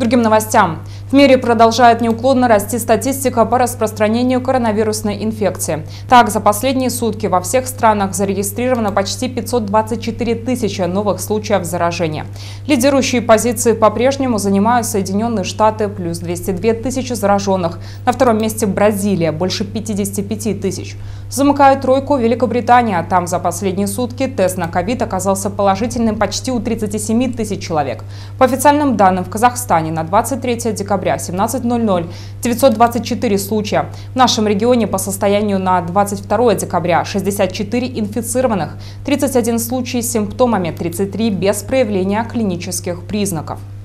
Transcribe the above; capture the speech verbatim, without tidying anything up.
Другим новостям. В мире продолжает неуклонно расти статистика по распространению коронавирусной инфекции. Так, за последние сутки во всех странах зарегистрировано почти пятьсот двадцать четыре тысячи новых случаев заражения. Лидирующие позиции по-прежнему занимают Соединенные Штаты, плюс двести две тысячи зараженных. На втором месте Бразилия, больше пятидесяти пяти тысяч. Замыкает тройку Великобритания. Там за последние сутки тест на ковид оказался положительным почти у тридцати семи тысяч человек. По официальным данным, в Казахстане на двадцать третье декабря семнадцать ноль ноль девятьсот двадцать четыре случая. В нашем регионе по состоянию на двадцать второе декабря шестьдесят четыре инфицированных, тридцать один случай с симптомами, тридцать три без проявления клинических признаков.